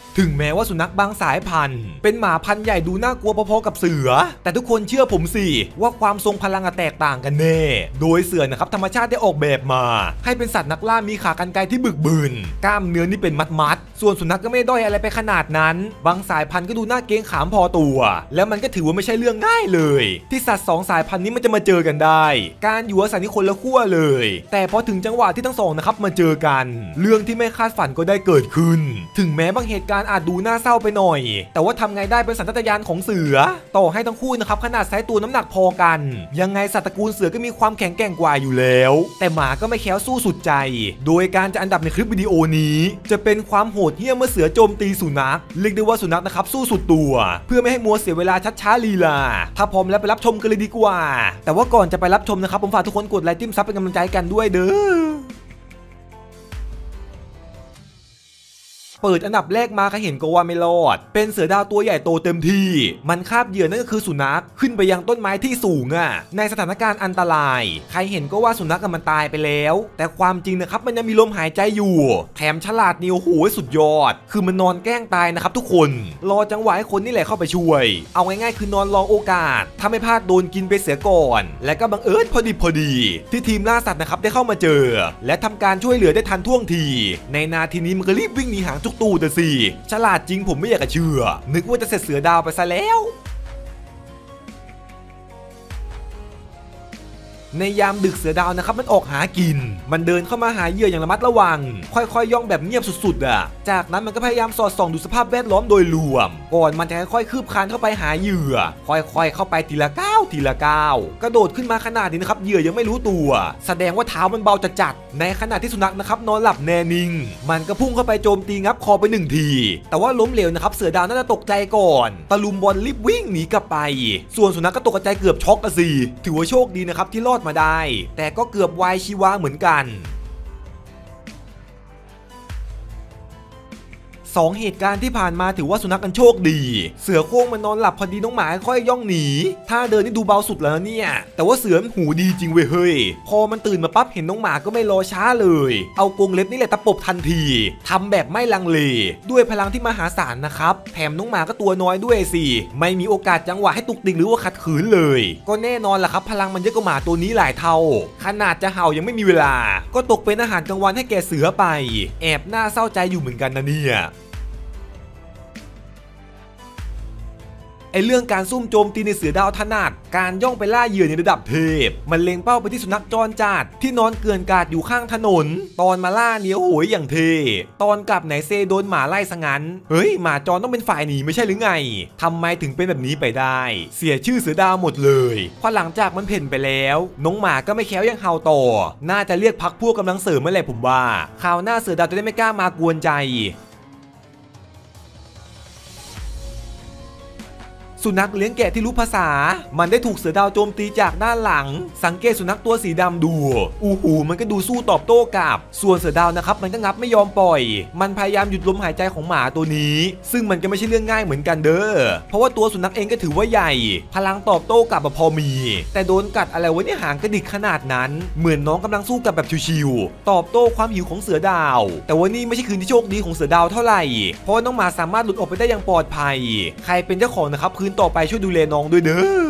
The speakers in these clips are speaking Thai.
ถึงแม้ว่าสุนัขบางสายพันธุ์เป็นหมาพันธุ์ใหญ่ดูน่ากลัวพอๆกับเสือแต่ทุกคนเชื่อผมสิว่าความทรงพลังแตกต่างกันแน่โดยเสือนะครับธรรมชาติได้ออกแบบมาให้เป็นสัตว์นักล่ามีขากรรไกรที่บึกบึนกล้ามเนื้อนี่เป็นมัดส่วนสุนัขก็ไม่ด้อยอะไรไปขนาดนั้นบางสายพันธุ์ก็ดูน่าเกรงขามพอตัวแล้วมันก็ถือว่าไม่ใช่เรื่องง่ายเลยที่สัตว์2 สายพันธุ์นี้มันจะมาเจอกันได้การอยู่อาศัยนี่คนละขั้วเลยแต่พอถึงจังหวะที่ทั้งสองนะครับมาเจอกันเรื่องที่ไม่คาดฝันก็ได้เกิดขึ้นถึงแม้บางเหตุการณ์อาจดูน่าเศร้าไปหน่อยแต่ว่าทำไงได้เป็นสัญชาตญาณของเสือต่อให้ทั้งคู่นะครับขนาดไซส์ตัวน้ำหนักพอกันยังไงสัตว์ตระกูลเสือก็มีความแข็งแกร่งกว่าอยู่แล้วแต่หมาก็ไม่แค้วสู้สุดใจโดยการจะอันดับในคลิปวิดีโอนี้จะเป็นความโหดเหี้ยมเมื่อเสือโจมตีสุนัขเรียกได้ว่าสุนัขนะครับสู้สุดตัวเพื่อไม่ให้มัวเสียเวลาชัดช้าลีลาถ้าพร้อมแล้วไปรับชมกันเลยดีกว่าแต่ว่าก่อนจะไปรับชมนะครับผมฝากทุกคนกดไลค์จิ้มซับเป็นกำลังใจกันด้วยเด้อเปิดอันดับแรกมาใครเห็นก็ว่าไม่รอดเป็นเสือดาวตัวใหญ่โตเต็มที่มันคาบเหยื่อนั่นก็คือสุนัขขึ้นไปยังต้นไม้ที่สูงในสถานการณ์อันตรายใครเห็นก็ว่าสุนัขมันตายไปแล้วแต่ความจริงนะครับมันยังมีลมหายใจอยู่แถมฉลาดนี่โอ้โหสุดยอดคือมันนอนแกล้งตายนะครับทุกคนรอจังหวะให้คนนี่แหละเข้าไปช่วยเอาง่ายๆคือนอนรอโอกาสถ้าไม่พลาดโดนกินไปเสียก่อนและก็บังเอิญพอดีที่ทีมล่าสัตว์นะครับได้เข้ามาเจอและทำการช่วยเหลือได้ทันท่วงทีในนาทีนี้มันก็รีบวิ่งหนีหางตู้แต่สิฉลาดจริงผมไม่อยากจะเชื่อนึกว่าจะเสร็จเสือดาวไปซะแล้วในยามดึกเสือดาวนะครับมันออกหากินมันเดินเข้ามาหาเหยื่ออย่างระมัดระวังค่อยๆย่องแบบเงียบสุดๆจากนั้นมันก็พยายามสอดส่องดูสภาพแวดล้อมโดยรวมก่อนมันจะค่อยๆคืบคลานเข้าไปหาเหยื่อค่อยๆเข้าไปทีละก้าวกระโดดขึ้นมาขนาดนี้นะครับเหยื่อยังไม่รู้ตัวแสดงว่าเท้ามันเบาจัดในขณะที่สุนัขนะครับนอนหลับแน่นิ่งมันก็พุ่งเข้าไปโจมตีงับคอไป1 ทีแต่ว่าล้มเหลวนะครับเสือดาวน่าจะตกใจก่อนตะลุมบอลรีบวิ่งหนีกลับไปส่วนสุนัขก็ตกใจเกือบช็อกสิถือว่าโชคดีนะครับที่รอดมาได้แต่ก็เกือบวายชีวาเหมือนกัน2 เหตุการณ์ที่ผ่านมาถือว่าสุนัขกันโชคดีเสือโคร่งมันนอนหลับพอดีน้องหมาค่อยย่องหนีถ้าเดินนี่ดูเบาสุดแล้วเนี่ยแต่ว่าเสือมันหูดีจริงเว้ยเฮ้ยพอมันตื่นมาปั๊บเห็นน้องหมาก็ไม่รอช้าเลยเอากรงเล็บนี่แหละตะปบทันทีทำแบบไม่ลังเลด้วยพลังที่มหาศาลนะครับแถมน้องหมาก็ตัวน้อยด้วยสิไม่มีโอกาสจังหวะให้ตุกติกหรือว่าขัดขืนเลยก็แน่นอนล่ะครับพลังมันเยอะกว่าหมาตัวนี้หลายเท่าขนาดจะเห่ายังไม่มีเวลาก็ตกเป็นอาหารกลางวันให้แก่เสือไปแอบน่าเศร้าใจอยู่เหมือนกันนะเนี่ยเรื่องการซุ่มโจมตีในเสือดาวถนัดการย่องไปล่าเหยื่อในระดับเทพมันเล็งเป้าไปที่สุนัขจรจัดที่นอนเกลื่อนกาดอยู่ข้างถนนตอนมาล่าเนี้ยโหยอย่างเทตอนกลับไหนเซโดนหมาไล่ซะงั้นเฮ้ยหมาจรต้องเป็นฝ่ายหนีไม่ใช่หรือไงทำไมถึงเป็นแบบนี้ไปได้เสียชื่อเสือดาวหมดเลยพอหลังจากมันเพ่นไปแล้วน้องหมาก็ไม่แค้วยังเห่าต่อน่าจะเรียกพักพวกกำลังเสริมเมื่อไหร่ผมว่าคราวหน้าเสือดาวจะได้ไม่กล้ามากวนใจสุนัขเลี้ยงแกะที่รู้ภาษามันได้ถูกเสือดาวโจมตีจากด้านหลังสังเกตสุนัขตัวสีดำดูมันก็ดูสู้ตอบโต้กลับส่วนเสือดาวนะครับมันก็งับไม่ยอมปล่อยมันพยายามหยุดลมหายใจของหมาตัวนี้ซึ่งมันก็ไม่ใช่เรื่องง่ายเหมือนกันเด้อเพราะว่าตัวสุนัขเองก็ถือว่าใหญ่พลังตอบโต้กลับพอมีแต่โดนกัดอะไรวะเนี่ยหางกระดิกขนาดนั้นเหมือนน้องกำลังสู้กับแบบชิวๆตอบโต้ความหิวของเสือดาวแต่ว่านี่ไม่ใช่คืนที่โชคดีของเสือดาวเท่าไหร่เพราะน้องหมาสามารถหลุดออกไปได้อย่างปลอดภัยใครเป็นเจ้าของนะครับต่อไปช่วยดูแลน้องด้วยเด้อ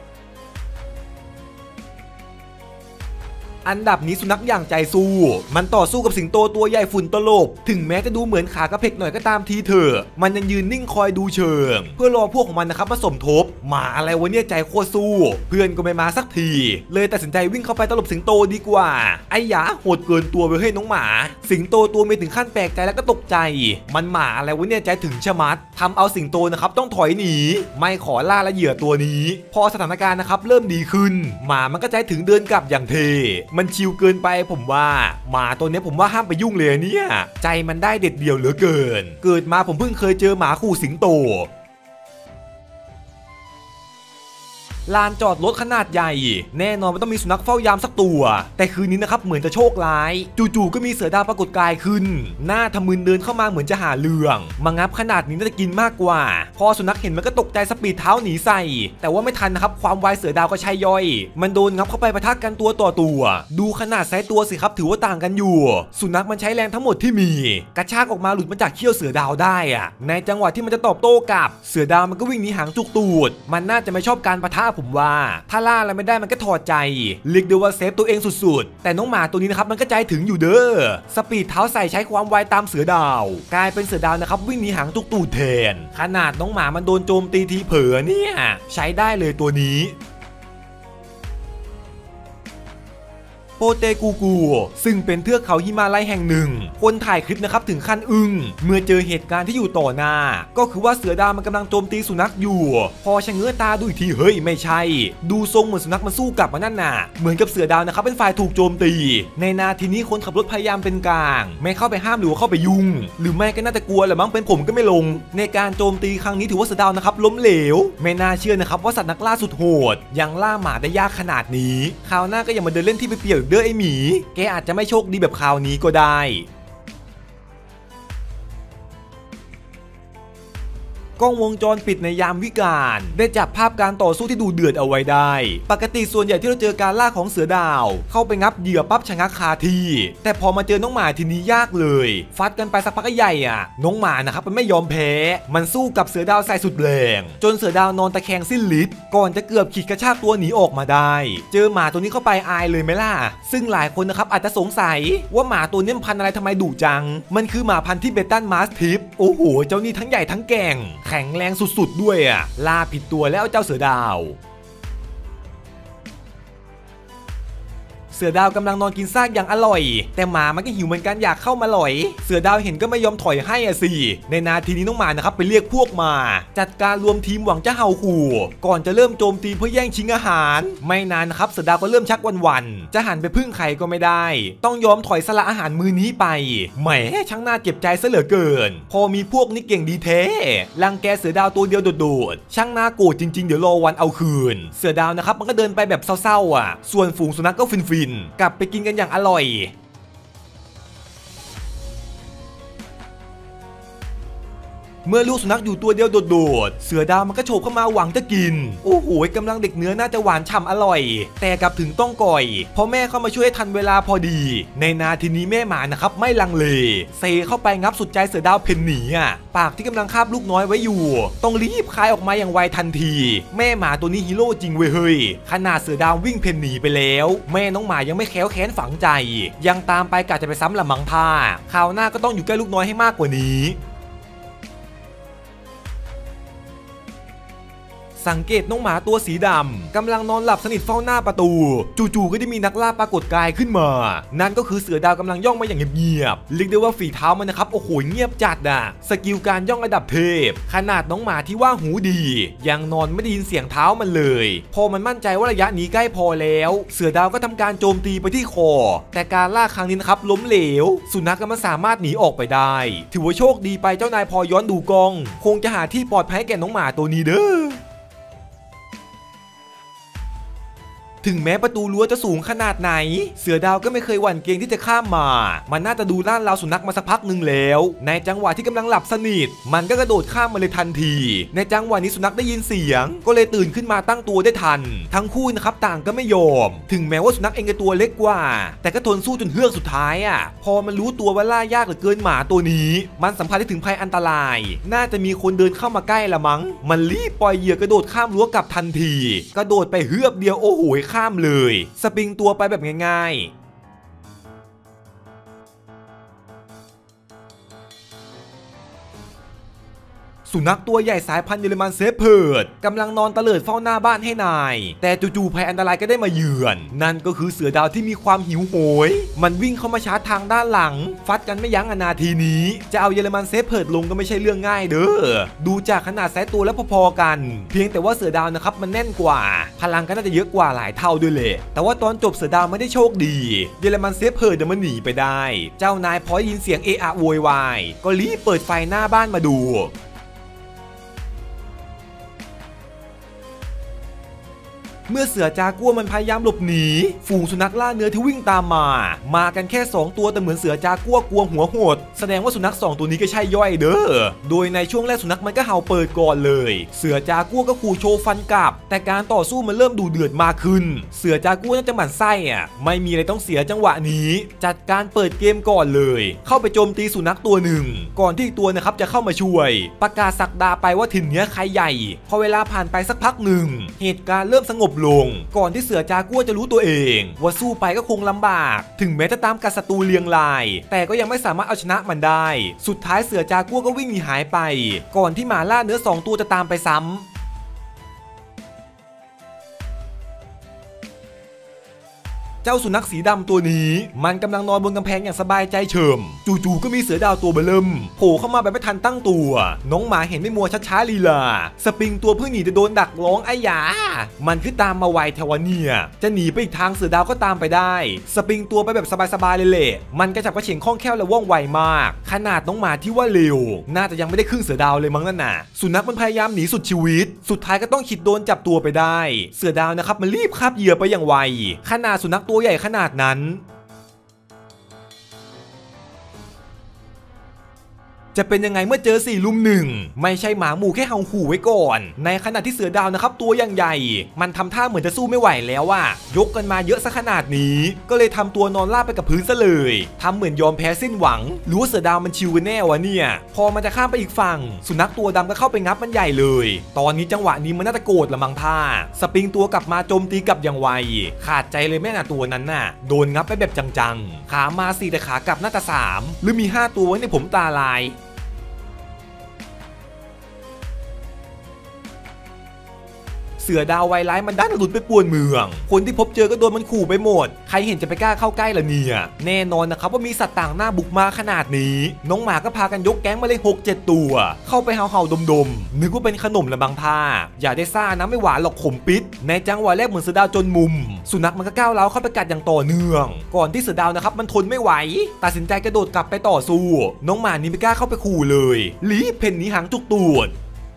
อันดับนี้สุนัขอย่างใจสู้มันต่อสู้กับสิงโตตัวใหญ่ฝุ่นตลบถึงแม้จะดูเหมือนขากระเพกหน่อยก็ตามทีเถอะมันยังยืนนิ่งคอยดูเชิงเพื่อรอพวกของมันนะครับมาสมทบหมาอะไรวะเนี่ยใจโคตรสู้เพื่อนก็ไม่มาสักทีเลยตัดสินใจวิ่งเข้าไปตลบสิงโตดีกว่าไอ้ยาโหดเกินตัวไปให้น้องหมาสิงโตตัวไม่ถึงขั้นแปลกใจแล้วก็ตกใจมันหมาอะไรวะเนี่ยใจถึงชะมัดทำเอาสิงโตนะครับต้องถอยหนีไม่ขอล่าและเหยื่อตัวนี้พอสถานการณ์นะครับเริ่มดีขึ้นหมามันก็ใจถึงเดินกลับอย่างเทมันชิลเกินไปผมว่าหมาตัวนี้ผมว่าห้ามไปยุ่งเลยเนี่ยใจมันได้เด็ดเดี่ยวเหลือเกินเกิดมาผมเพิ่งเคยเจอหมาขู่สิงโตลานจอดรถขนาดใหญ่แน่นอนมันต้องมีสุนัขเฝ้ายามสักตัวแต่คืนนี้นะครับเหมือนจะโชคร้ายจู่ๆก็มีเสือดาวปรากฏกายขึ้นหน้าทะมึนเดินเข้ามาเหมือนจะหาเรื่องมางับขนาดนี้น่าจะกินมากกว่าพอสุนัขเห็นมันก็ตกใจสปีดเท้าหนีใส่แต่ว่าไม่ทันนะครับความไวเสือดาวก็ใช่ย่อยมันโดนงับเข้าไปปะทะกันตัวต่อตัวดูขนาดไซส์ตัวสิครับถือว่าต่างกันอยู่สุนัขมันใช้แรงทั้งหมดที่มีกระชากออกมาหลุดมาจากเขี้ยวเสือดาวได้อะในจังหวะที่มันจะตอบโต้กับเสือดาวมันก็วิ่งหนีหางจุกตูดมันน่าจะไม่ชอบการปะทะผมว่าถ้าล่าอะไรไม่ได้มันก็ถอดใจเรียกได้ว่าเซฟตัวเองสุดๆแต่น้องหมาตัวนี้นะครับมันก็ใจถึงอยู่เด้อสปีดเท้าใส่ใช้ความไวตามเสือดาวกลายเป็นเสือดาวนะครับวิ่งหนีหางจุกตูดแทนขนาดน้องหมามันโดนโจมตีทีเผลอเนี่ยใช้ได้เลยตัวนี้โปเตกูกูซึ่งเป็นเทือกเขาหิมาลัยแห่งหนึ่งคนถ่ายคลิปนะครับถึงขั้นอึ้งเมื่อเจอเหตุการณ์ที่อยู่ต่อหน้าก็คือว่าเสือดาวมันกำลังโจมตีสุนัขอยู่พอชะเง้อตาดูอีกทีเฮ้ยไม่ใช่ดูทรงเหมือนสุนัขมันสู้กลับมานั่นน่ะเหมือนกับเสือดาวนะครับเป็นฝ่ายถูกโจมตีในนาทีนี้คนขับรถพยายามเป็นกลางไม่เข้าไปห้ามหรือเข้าไปยุ่งหรือไม่ก็น่าจะกลัวแหละมั้งเป็นผมก็ไม่ลงในการโจมตีครั้งนี้ถือว่าเสือดาวนะครับล้มเหลวไม่น่าเชื่อนะครับว่าสัตว์นักล่าสุดโหดยังล่าหมาได้ยากขนาดนี้คราวหน้าก็อย่ามาเดินเล่นที่เปรี้ยวเด้อไอหมีแกอาจจะไม่โชคดีแบบคราวนี้ก็ได้กล้องวงจรปิดในยามวิกาลได้จับภาพการต่อสู้ที่ดูเดือดเอาไว้ได้ปกติส่วนใหญ่ที่เราเจอการล่าของเสือดาวเข้าไปงับเหยื่อปั๊บชะงักคาที่แต่พอมาเจอน้องหมาทีนี้ยากเลยฟัดกันไปสักพักใหญ่อ่ะน้องหมานะครับมันไม่ยอมแพ้มันสู้กับเสือดาวใส่สุดแรงจนเสือดาวนอนตะแคงสิ้นฤทธิ์ก่อนจะเกือบขีดกระชากตัวหนีออกมาได้เจอหมาตัวนี้เข้าไปอายเลยไหมล่ะซึ่งหลายคนนะครับอาจจะสงสัยว่าหมาตัวนี้พันธุ์อะไรทำไมดุจังมันคือหมาพันธุ์ที่เบตันมาสทิฟโอ้โหเจ้านี่ทั้งใหญ่ทั้งแก่งแข็งแรงสุดๆด้วยอ่ะล่าผิดตัวแล้วเจ้าเสือดาวเสือดาวกำลังนอนกินซากอย่างอร่อยแต่หมามันก็หิวเหมือนกันอยากเข้ามาหลอยเสือดาวเห็นก็ไม่ยอมถอยให้อ่ะสิในนาทีนี้น้องหมานะครับไปเรียกพวกมาจัดการรวมทีมหวังจะเห่าขู่ก่อนจะเริ่มโจมตีเพื่อแย่งชิงอาหารไม่นานนะครับเสือดาวก็เริ่มชักวันๆจะหันไปพึ่งใครก็ไม่ได้ต้องยอมถอยสละอาหารมื้อนี้ไปแหมช่างน่าเจ็บใจซะเหลือเกินพอมีพวกนี้เก่งดีแท้รังแกเสือดาวตัวเดียวโดดๆช่างน่าโกรธจริงๆเดี๋ยวรอวันเอาคืนเสือดาวนะครับมันก็เดินไปแบบเศร้าๆอ่ะส่วนฝูงสุนัขก็ฟินกลับไปกินกันอย่างอร่อยเมื่อลูกสุนัขอยู่ตัวเดียวโดดๆเสือดาวมันก็โฉบเข้ามาหวังจะกินโอ้โหกำลังเด็กเนื้อน่าจะหวานฉ่ำอร่อยแต่กลับถึงต้องก่อยเพราะแม่เข้ามาช่วยทันเวลาพอดีในนาทีนี้แม่หมานะครับไม่ลังเลเซเข้าไปงับสุดใจเสือดาวเพ่นหนีอ่ะปากที่กำลังคาบลูกน้อยไว้อยู่ต้องรีบคายออกมาอย่างไวทันทีแม่หมาตัวนี้ฮีโร่จริงเว้ยเฮ้ยขนาดเสือดาววิ่งเพ่นหนีไปแล้วแม่น้องหมายังไม่แค้วแค้นฝังใจยังตามไปกะจะไปซ้ำละมังท่าคราวหน้าก็ต้องอยู่ใกล้ลูกน้อยให้มากกว่านี้สังเกตน้องหมาตัวสีดำกำลังนอนหลับสนิทเฝ้าหน้าประตูจู่ๆก็ได้มีนักล่าปรากฏกายขึ้นมานั่นก็คือเสือดาวกำลังย่องมาอย่างเงียบๆเรียกได้ว่าฝีเท้ามันนะครับโอ้โหเงียบจัดอ่ะสกิลการย่องระดับเทพขนาดน้องหมาที่ว่าหูดียังนอนไม่ได้ยินเสียงเท้ามันเลยพอมันมั่นใจว่าระยะนี้ใกล้พอแล้วเสือดาวก็ทำการโจมตีไปที่คอแต่การล่าครั้งนี้นะครับล้มเหลวสุนัขก็มันสามารถหนีออกไปได้ถือว่าโชคดีไปเจ้านายพอย้อนดูกล้องคงจะหาที่ปลอดภัยแก่น้องหมาตัวนี้เด้อถึงแม้ประตูรั้วจะสูงขนาดไหนเสือดาวก็ไม่เคยหวั่นเกรงที่จะข้ามมามันน่าจะดูล่าเราสุนัขมาสักพักหนึ่งแล้วในจังหวะที่กำลังหลับสนิทมันก็กระโดดข้ามมาเลยทันทีในจังหวะนี้สุนัขได้ยินเสียงก็เลยตื่นขึ้นมาตั้งตัวได้ทันทั้งคู่นะครับต่างก็ไม่ยอมถึงแม้ว่าสุนัขเองจะตัวเล็กกว่าแต่ก็ทนสู้จนเฮือกสุดท้ายอ่ะพอมันรู้ตัวว่าล่ายากเหลือเกินหมาตัวนี้มันสัมผัสได้ถึงภัยอันตรายน่าจะมีคนเดินเข้ามาใกล้ละมั้งมันรีบปล่อยเหยื่อกระโดดข้ามรั้วกลับทันทีกระโดดไปเฮือบเดียวโอ้โหข้ามเลยสปริงตัวไปแบบง่ายๆ สุนัขตัวใหญ่สายพันธุ์เยอรมันเซฟเพิร์ดกำลังนอนตะเลิดเฝ้าหน้าบ้านให้นายแต่จู่ๆภัยอันตรายก็ได้มาเยือนนั่นก็คือเสือดาวที่มีความหิวโหยมันวิ่งเข้ามาชาร์จทางด้านหลังฟัดกันไม่ยั้งนาทีนี้จะเอาเยอรมันเซฟเพิร์ดลงก็ไม่ใช่เรื่องง่ายเด้อดูจากขนาดไซส์ตัวแล้วพอๆกันเพียงแต่ว่าเสือดาวนะครับมันแน่นกว่าพลังก็น่าจะเยอะกว่าหลายเท่าด้วยเลยแต่ว่าตอนจบเสือดาวไม่ได้โชคดีเยอรมันเซฟเพิร์ดมันหนีไปได้เจ้านายพอยินเสียงเอะอะโวยวายก็รีบเปิดไฟหน้าบ้านมาดูเมื่อเสือจากัวมันพยายามหลบหนีฝูงสุนัขล่าเนื้อที่วิ่งตามมากันแค่2ตัวแต่เหมือนเสือจากัวกลัวหัวโหดแสดงว่าสุนัข2ตัวนี้ก็ใช่ย่อยเด้อโดยในช่วงแรกสุนัขมันก็เห่าเปิดก่อนเลยเสือจากัวก็ขู่โชว์ฟันกลับแต่การต่อสู้มันเริ่มดูเดือดมากขึ้นเสือจากัวน่าจะหมั่นไส้ไม่มีอะไรต้องเสียจังหวะนี้จัดการเปิดเกมก่อนเลยเข้าไปโจมตีสุนัขตัวหนึ่งก่อนที่อีกตัวนะครับจะเข้ามาช่วยประกาศศักดาไปว่าถิ่นเนี้ยใครใหญ่พอเวลาผ่านไปสักพักหนึ่งเหตุการณ์เริ่มสงบลงก่อนที่เสือจากัวจะรู้ตัวเองว่าสู้ไปก็คงลำบากถึงแม้จะตามกัดศัตรูเรียงรายแต่ก็ยังไม่สามารถเอาชนะมันได้สุดท้ายเสือจากัวก็วิ่งหนีหายไปก่อนที่หมาล่าเนื้อ2ตัวจะตามไปซ้ำเจ้าสุนัขสีดำตัวนี้มันกำลังนอนบนกำแพงอย่างสบายใจเฉิมจู่ๆก็มีเสือดาวตัวเบลิ่มโผล่เข้ามาแบบไม่ทันตั้งตัวน้องหมาเห็นไม่มัวช้าๆลีลาสปริงตัวเพื่อหนีจะโดนดักร้องไอ้ยามันคือตามมาไวแถวเนี่ยจะหนีไปอีกทางเสือดาวก็ตามไปได้สปริงตัวไปแบบสบายๆเลยแหละมันกระฉับกระเฉงคล่องแคล่วและว่องไวมากขนาดน้องหมาที่ว่าเร็วน่าจะยังไม่ได้ครึ่งเสือดาวเลยมั้งนั่นน่ะสุนัขมันพยายามหนีสุดชีวิตสุดท้ายก็ต้องขิดโดนจับตัวไปได้เสือดาวนะครับมันรีบคาบเหยื่อไปอย่างไวขนาดสุนัขตัวใหญ่ขนาดนั้น จะเป็นยังไงเมื่อเจอ4 ลุม 1ไม่ใช่หมาหมู่แค่เห่าขู่ไว้ก่อนในขณะที่เสือดาวนะครับตัวยังใหญ่มันทำท่าเหมือนจะสู้ไม่ไหวแล้วว่ะยกกันมาเยอะซะขนาดนี้ก็เลยทำตัวนอนราบไปกับพื้นซะเลยทำเหมือนยอมแพ้สิ้นหวังหรือว่าเสือดาวมันชิวกันแน่วะเนี่ยพอมันจะข้ามไปอีกฝั่งสุนัขตัวดำก็เข้าไปงับมันใหญ่เลยตอนนี้จังหวะนี้มันน่าจะโกรธละมั้งท่าสปริงตัวกลับมาโจมตีกลับอย่างไวขาดใจเลยแม่น่ะตัวนั้นน่ะโดนงับไปแบบจังๆขามา4แต่ขากลับน่าจะ3หรือมี5ตัวไว้ในผมตาลายเสือดาวไวร้ายมันด้านหลุดไปป่วนเมืองคนที่พบเจอก็โดนมันขู่ไปหมดใครเห็นจะไปกล้าเข้าใกล้ล่ะเนี่ยแน่นอนนะครับว่ามีสัตว์ต่างหน้าบุกมาขนาดนี้น้องหมาก็พากันยกแก๊งมาเลย6-7 ตัวเข้าไปเห่าๆดมๆนึกว่าเป็นขนมละบางท่าอย่าได้ซ่านะไม่หวานหรอกขมปิดในจังหวะแรกเหมือนเสือดาวจนมุมสุนัขมันก็ก้าวร้าวเข้าไปกัดอย่างต่อเนื่องก่อนที่เสือดาวนะครับมันทนไม่ไหวตัดสินใจกระโดดกลับไปต่อสู้น้องหมานี้ไม่กล้าเข้าไปขู่เลยรีบเพ่นหนีหางจุกตูด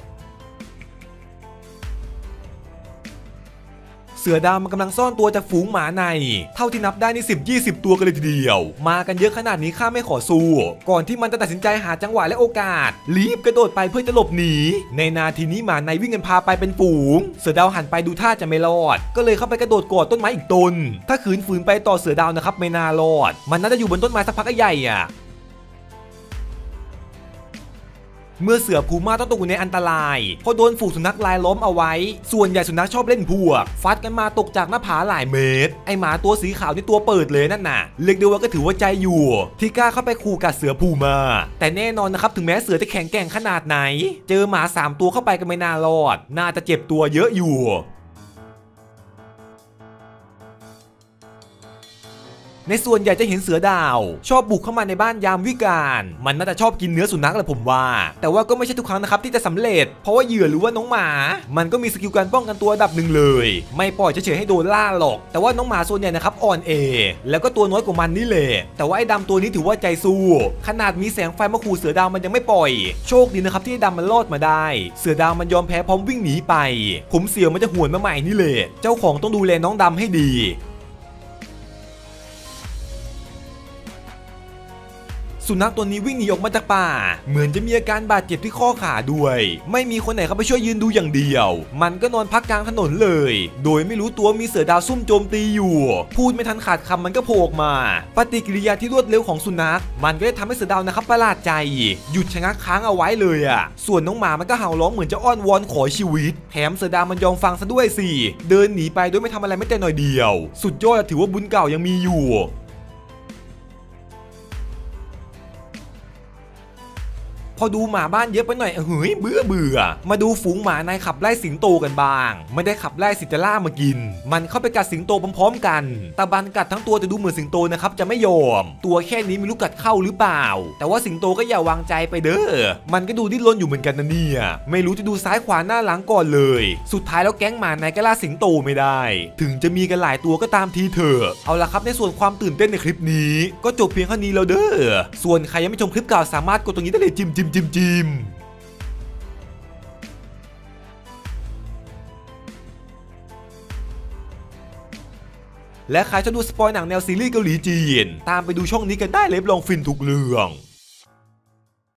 เสือดาวมันกำลังซ่อนตัวจากฝูงหมาในเท่าที่นับได้นี่10-20 ตัวกันเลยทีเดียวมากันเยอะขนาดนี้ข้าไม่ขอสู้ก่อนที่มันจะตัดสินใจหาจังหวะและโอกาสรีบกระโดดไปเพื่อจะหลบหนีในนาทีนี้หมาในวิ่งกันพาไปเป็นฝูงเสือดาวหันไปดูท่าจะไม่รอดก็เลยเข้าไปกระโดดกอดต้นไม้อีกต้นถ้าขืนฝืนไปต่อเสือดาวนะครับไม่น่ารอดมันน่าจะอยู่บนต้นไม้สักพักใหญ่เมื่อเสือพูม่าต้องตกอยู่ในอันตรายเพราะโดนฝูงสุนัขลายล้อมเอาไว้ส่วนใหญ่สุนัขชอบเล่นพวกฟัดกันมาตกจากหน้าผาหลายเมตรไอหมาตัวสีขาวนี่ตัวเปิดเลยนั่นน่ะเรียกได้ว่าก็ถือว่าใจอยู่ที่กล้าเข้าไปขู่กัดเสือพูม่าแต่แน่นอนนะครับถึงแม้เสือจะแข็งแกร่งขนาดไหนเจอหมา3 ตัวเข้าไปก็ไม่น่ารอดน่าจะเจ็บตัวเยอะอยู่ในส่วนใหญ่จะเห็นเสือดาวชอบบุกเข้ามาในบ้านยามวิกาลมันน่าจะชอบกินเนื้อสุนัขแหละผมว่าแต่ว่าก็ไม่ใช่ทุกครั้งนะครับที่จะสำเร็จเพราะว่าเหยื่อหรือว่าน้องหมามันก็มีสกิลการป้องกันตัวระดับหนึ่งเลยไม่ปล่อยเฉยๆให้โดนล่าหรอกแต่ว่าน้องหมาส่วนใหญ่นะครับอ่อนแอแล้วก็ตัวน้อยกว่ามันนี่แหละแต่ว่าไอ้ดำตัวนี้ถือว่าใจสู้ขนาดมีแสงไฟมาขู่เสือดาวมันยังไม่ปล่อยโชคดีนะครับที่ไอ้ดำมันรอดมาได้เสือดาวมันยอมแพ้พร้อมวิ่งหนีไปผมเสียวมันจะหวนมาใหม่นี่แหละเจ้าของต้องดูแลน้องดำให้ดีสุนัขตัวนี้วิ่งหนีออกมาจากป่าเหมือนจะมีอาการบาดเจ็บที่ข้อขาด้วยไม่มีคนไหนเข้าไปช่วยยืนดูอย่างเดียวมันก็นอนพักกลางถนนเลยโดยไม่รู้ตัวมีเสือดาวซุ่มโจมตีอยู่พูดไม่ทันขาดคำมันก็โผล่ออกมาปฏิกิริยาที่รวดเร็วของสุนัขมันก็ได้ทำให้เสือดาวนะครับประหลาดใจหยุดชะงักค้างเอาไว้เลยส่วนน้องหมามันก็เห่าร้องเหมือนจะอ้อนวอนขอชีวิตแถมเสือดาวมันยอมฟังซะด้วยสิเดินหนีไปโดยไม่ทำอะไรไม่แต่หน่อยเดียวสุดยอดถือว่าบุญเก่ายังมีอยู่พอดูหมาบ้านเยอะไปหน่อยเฮ้ยเบื่อมาดูฝูงหมาในขับไล่สิงโตกันบ้างไม่ได้ขับไล่สิจะล่ามากินมันเข้าไปกัดสิงโตพร้อมๆกันตะบันกัดทั้งตัวจะดูเหมือนสิงโตนะครับจะไม่ยอมตัวแค่นี้ไม่รู้กัดเข้าหรือเปล่าแต่ว่าสิงโตก็อย่าวางใจไปเด้อมันก็ดูดิ้นรนอยู่เหมือนกันนะเนี่ยไม่รู้จะดูซ้ายขวาหน้าหลังก่อนเลยสุดท้ายแล้วแก๊งหมาในก็ล่าสิงโตไม่ได้ถึงจะมีกันหลายตัวก็ตามทีเถอะเอาล่ะครับในส่วนความตื่นเต้นในคลิปนี้ก็จบเพียงเท่านี้แล้วเด้อส่วนใครยังไม่ชมคลิปเก่าสามารถกดตรงนี้ได้เลยจิ้มและใครชอบดูสปอยหนังแนวซีรีส์เกาหลีจีนตามไปดูช่องนี้กันได้เลยรับรองฟินทุกเรื่อง